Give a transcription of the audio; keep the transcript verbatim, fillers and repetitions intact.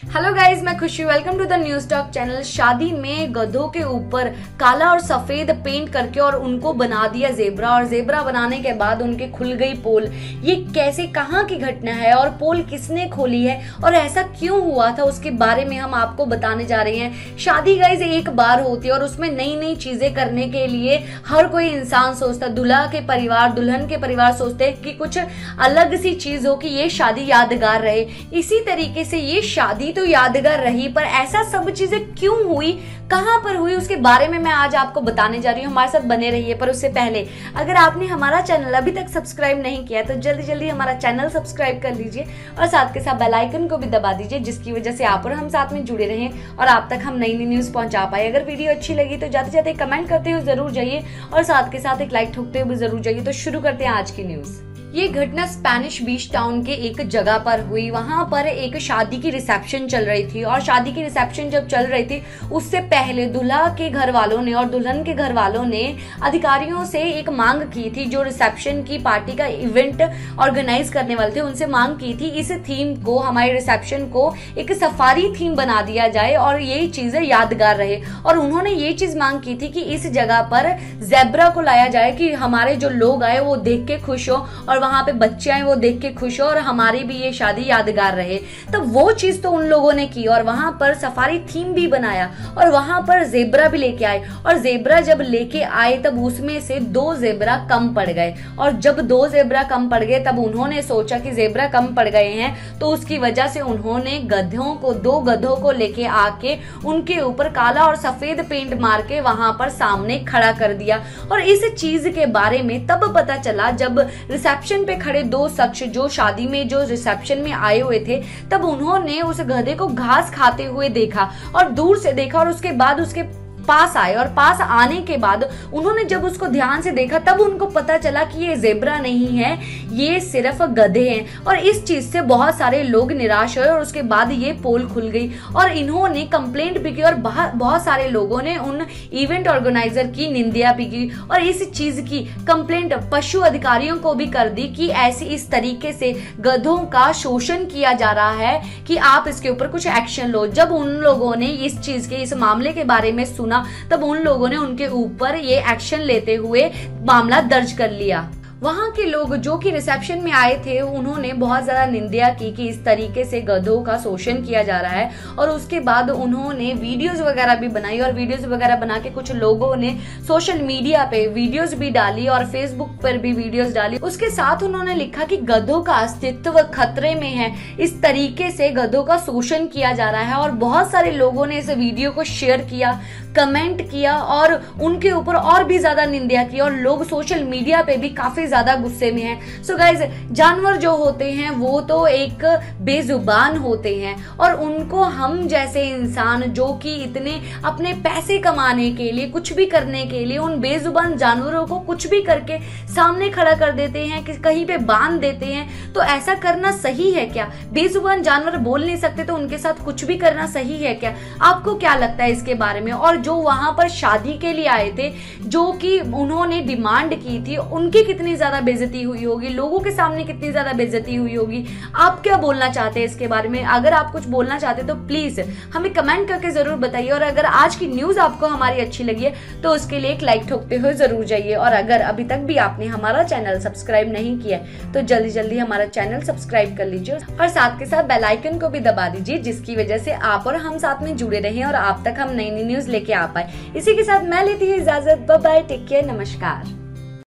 Hello guys, मैं खुशी। Welcome to the news talk channel. शादी में गधों के ऊपर काला और सफेद पेंट करके और उनको बना दिया जेब्रा, और जेब्रा बनाने के बाद उनके खुल गई पोल। ये कैसे, कहाँ की घटना है और पोल किसने खोली है और ऐसा क्यों हुआ था, उसके बारे में हम आपको बताने जा रहे हैं। शादी गाइज एक बार होती है और उसमें नई नई चीजें करने के लिए हर कोई इंसान सोचता है। दूल्हा के परिवार, दुल्हन के परिवार सोचते हैं कि कुछ अलग सी चीज हो कि ये शादी यादगार रहे। इसी तरीके से ये शादी तो यादगार रही, पर ऐसा सब चीजें क्यों हुई, कहां पर हुई, उसके बारे में मैं आज आपको बताने जा रही हूँ। हमारे साथ बने रहिए। पर उससे पहले अगर आपने हमारा चैनल अभी तक सब्सक्राइब नहीं किया तो जल्दी जल्दी हमारा चैनल सब्सक्राइब कर लीजिए और साथ के साथ बेल आइकन को भी दबा दीजिए, जिसकी वजह से आप और हम साथ में जुड़े रहें और आप तक हम नई नई न्यूज पहुंचा पाए। अगर वीडियो अच्छी लगी तो जाते जाते कमेंट करते हुए जरूर जाइए और साथ के साथ एक लाइक ठोकते हुए जरूर जाइए। तो शुरू करते हैं आज की न्यूज। ये घटना स्पेनिश बीच टाउन के एक जगह पर हुई। वहां पर एक शादी की रिसेप्शन चल रही थी और शादी की रिसेप्शन जब चल रही थी उससे पहले दूल्हा के घर वालों ने और दुल्हन के घर वालों ने अधिकारियों से एक मांग की थी। जो रिसेप्शन की पार्टी का इवेंट ऑर्गेनाइज करने वाले थे उनसे मांग की थी इस थीम को, हमारे रिसेप्शन को एक सफारी थीम बना दिया जाए और ये चीजें यादगार रहे। और उन्होंने ये चीज मांग की थी कि इस जगह पर जेब्रा को लाया जाए कि हमारे जो लोग आए वो देख के खुश हो और वहां पे बच्चे आए वो देख के खुश हो और हमारी भी ये शादी यादगार रहे। तो वो चीज तो उन लोगों ने की और वहां पर सफारी थीम भी बनाया और वहां पर जेब्रा भी लेके आए। और जेब्रा जब लेके आए तब उसमें से दो जेब्रा कम पड़ गए, और जब दो जेब्रा कम पड़ गए तब उन्होंने सोचा कि जेब्रा कम पड़ गए हैं तो उसकी वजह से उन्होंने गधों को, दो गधों को लेके आके उनके ऊपर काला और सफेद पेंट मार के वहां पर सामने खड़ा कर दिया। और इस चीज के बारे में तब पता चला जब रिसेप्शन पे खड़े दो शख्स जो शादी में, जो रिसेप्शन में आए हुए थे, तब उन्होंने उस गधे को घास खाते हुए देखा और दूर से देखा और उसके बाद उसके पास आए। और पास आने के बाद उन्होंने जब उसको ध्यान से देखा तब उनको पता चला कि ये जेब्रा नहीं है, ये सिर्फ गधे हैं। और इस चीज से बहुत सारे लोग निराश हुए और उसके बाद ये पोल खुल गई और इन्होंने कंप्लेंट भी की और बहुत सारे लोगों ने उन इवेंट ऑर्गेनाइजर की निंदा भी की और इस चीज की कंप्लेंट पशु अधिकारियों को भी कर दी कि ऐसी इस तरीके से गधों का शोषण किया जा रहा है कि आप इसके ऊपर कुछ एक्शन लो। जब उन लोगों ने इस चीज के, इस मामले के बारे में सुना तब उन लोगों ने उनके ऊपर ये एक्शन लेते हुए मामला दर्ज कर लिया। वहां के लोग जो कि रिसेप्शन में आए थे उन्होंने बहुत ज्यादा निंदा की कि इस तरीके से गधों का शोषण किया जा रहा है। और उसके बाद उन्होंने वीडियोस वगैरह भी बनाई और वीडियोस वगैरह बना के कुछ लोगों ने सोशल मीडिया पे वीडियोस भी डाली और फेसबुक पर भी वीडियोस डाली। उसके साथ उन्होंने लिखा कि गधों का अस्तित्व खतरे में है, इस तरीके से गधों का शोषण किया जा रहा है। और बहुत सारे लोगों ने इस वीडियो को शेयर किया, कमेंट किया और उनके ऊपर और भी ज्यादा निंदा की और लोग सोशल मीडिया पे भी काफी ज्यादा गुस्से में हैं। सो गाइज, जानवर जो होते हैं वो तो एक बेजुबान होते हैं और उनको हम जैसे इंसान जो कि इतने अपने पैसे कमाने के लिए, कुछ भी करने के लिए उन बेजुबान जानवरों को कुछ भी करके सामने खड़ा कर देते हैं, कि कहीं पे बांध देते हैं। तो ऐसा करना सही है क्या? बेजुबान जानवर बोल नहीं सकते तो उनके साथ कुछ भी करना सही है क्या? आपको क्या लगता है इसके बारे में? और जो वहां पर शादी के लिए आए थे, जो कि उन्होंने डिमांड की थी, उनकी कितनी ज्यादा बेइज्जती हुई होगी, लोगों के सामने कितनी ज्यादा बेइज्जती हुई होगी। आप क्या बोलना चाहते हैं इसके बारे में? अगर आप कुछ बोलना चाहते हैं तो प्लीज हमें कमेंट करके जरूर बताइए। और अगर आज की न्यूज आपको हमारी अच्छी लगी है तो उसके लिए एक लाइक ठोकते हुए जरूर जाइए। और अगर अभी तक भी आपने हमारा चैनल सब्सक्राइब नहीं किया तो जल्दी जल्दी हमारा चैनल सब्सक्राइब कर लीजिए और साथ के साथ बेल आइकन को भी दबा दीजिए, जिसकी वजह से आप और हम साथ में जुड़े रहें और आप तक हम नई नई न्यूज लेके आ पाए। इसी के साथ मैं लेती हूँ इजाजत। बाय बाय, टेक केयर, नमस्कार।